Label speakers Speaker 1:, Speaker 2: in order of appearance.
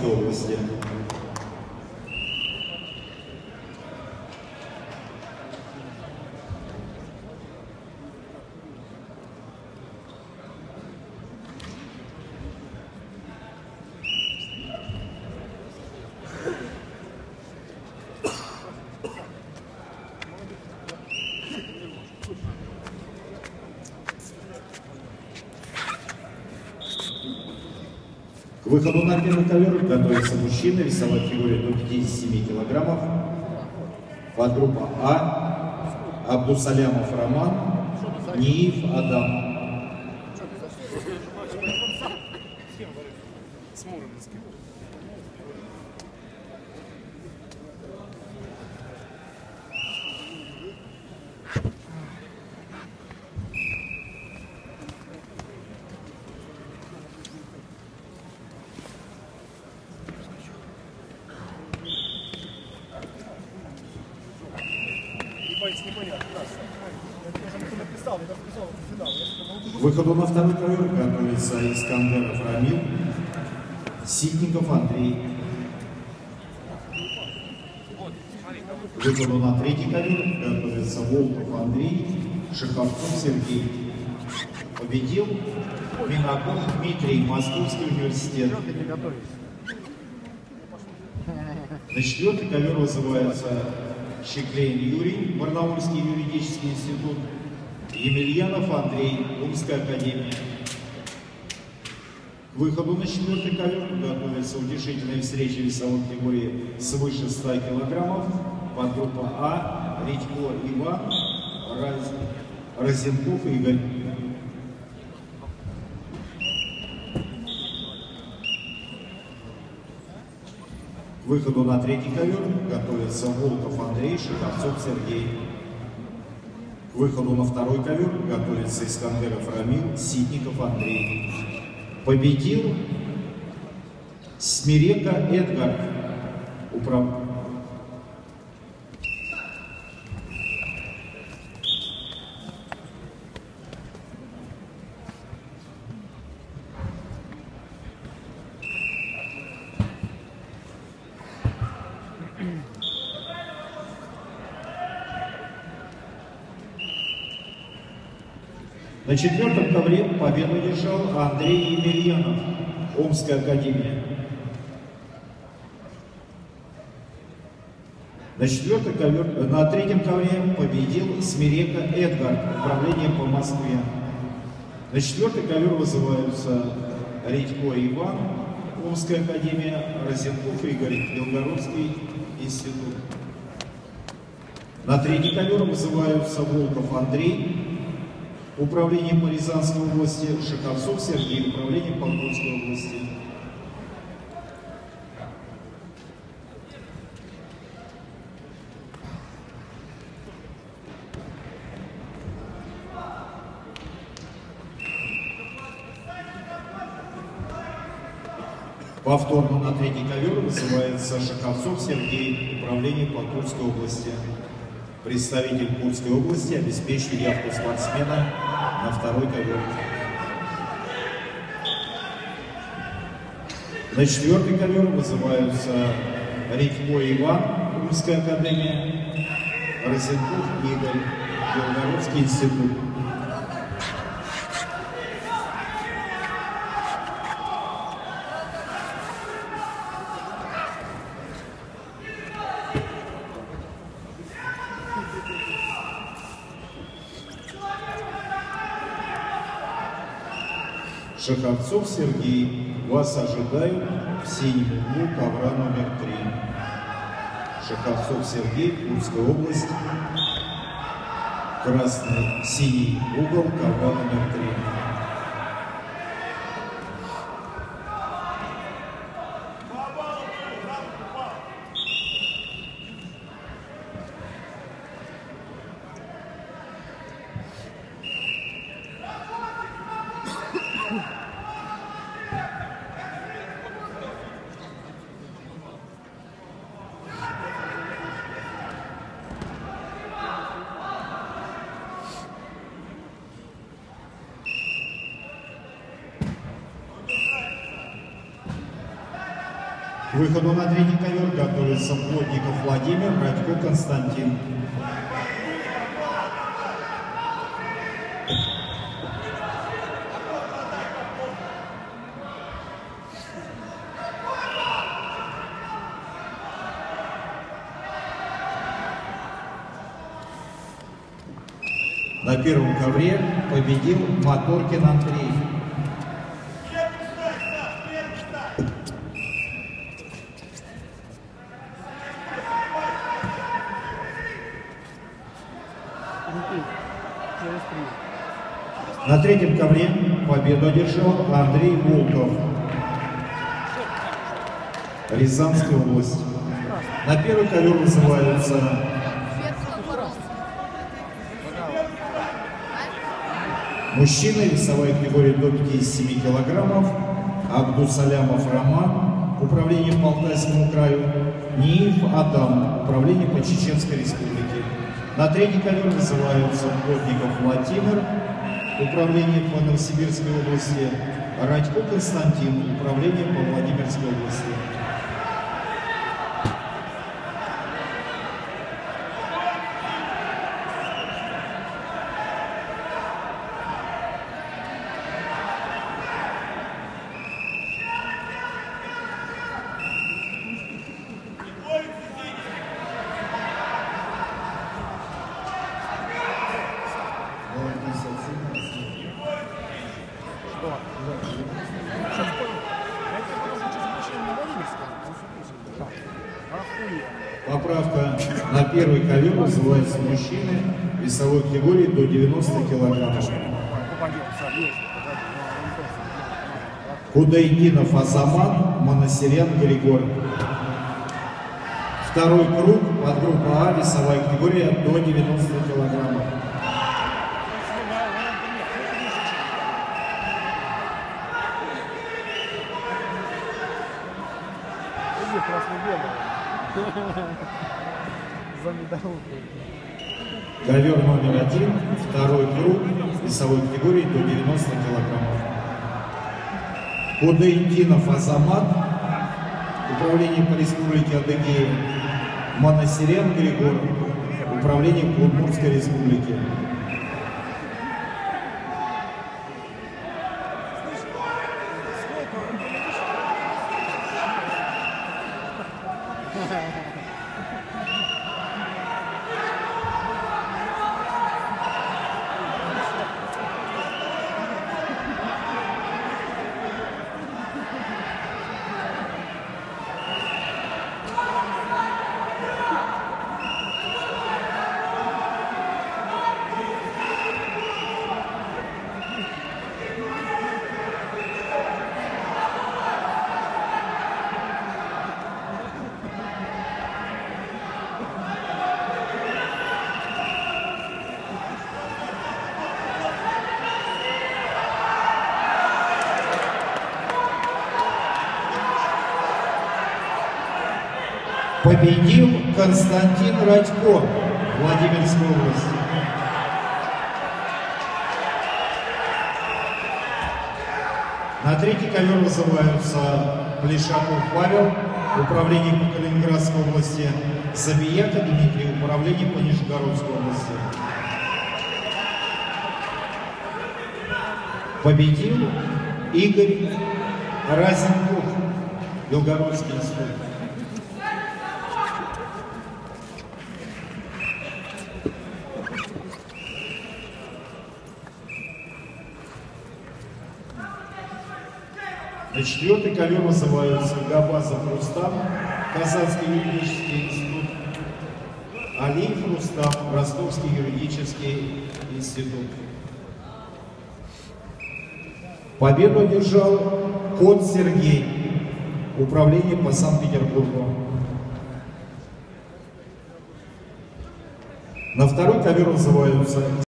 Speaker 1: Покровской области. К выходу на первый ковер готовится мужчина весовой категории до 57 килограммов. Подгруппа А. Абдусалямов Роман, Ниев Адам. К выходу на второй ковер готовится Искандеров Рамил, Ситников Андрей. К выходу на третий ковер готовится Волков Андрей, Шаховцов Сергей. Победил Минаков Дмитрий, Московский университет. На четвертый ковер вызывается Щеклейн Юрий, Барнаульский юридический институт, Емельянов Андрей, Омская академия. К выходу на четвертый ковер готовятся утешительные встречи весовой категории свыше 100 килограммов. Подгруппа А, Редько Иван, Розенков Игорь. К выходу на третий ковер готовится Волков Андрей, Шаховцов Сергей. К выходу на второй ковер готовится Искандеров Рамил, Ситников Андрей. Победил Смирека Эдгар. На четвертом ковре победу держал Андрей Емельянов, Омская академия. На третьем ковре победил Смирека Эдгар, управление по Москве. На четвертый ковер вызываются Редько Иван, Омская академия, Розенков Игорь, Белгородский институт. На третий ковер вызываются Волков Андрей, управление по Рязанской области, Шаховцов Сергей, управление по Покровской области. Повторно на третий ковер вызывается Шаховцов Сергей, управление по Курской области. Представитель Курской области обеспечит явку спортсмена на второй ковер. На четвертый ковер вызываются Редько Иван, Омская академия, Розенков Игорь, Белгородский институт. Шаховцов Сергей, вас ожидают в синем углу ковра номер 3. Шаховцов Сергей, Курская область, синий угол ковра номер 3. К выходу на третий ковер готовится Плотников Владимир, Радько Константин. На первом ковре победил Моторкин Андрей. На третьем ковре победу одержал Андрей Волков, Рязанская область. На первый ковер вызываются мужчины, весовая категория до 57 килограммов, Абдусалямов Роман, управление по Алтайскому краю, Ниев Адам, управление по Чеченской республике. На третий ковер вызываются Плотников Владимир, управление по Новосибирской области, Радько Константин, управление по Владимирской области. Поправка: на первый ковер вызываются мужчины весовой категории до 90 килограммов. Кудайдинов Азамат, Монасерян Григорий. Второй круг, подгруппа А, весовая категория до 90 килограммов. Ковер номер 1, второй круг, весовой категории до 90 килограммов. Кудайдинов Азамат, управление по республике Адыгея, Монасерян Григорий, управление по Удмуртской республике. Победил Константин Радько, Владимирская область. На третий ковер вызываются Плешаков Павел, управление по Калининградской области, Забияка Дмитрий, управление по Нижегородской области. Победил Игорь Разенков, Белгородский институт. На четвертый ковер вызываются Габазов Рустам, Казанский юридический институт, Алиев Рустам, Ростовский юридический институт. Победу одержал Кот Сергей, управление по Санкт-Петербургу. На второй ковер вызываются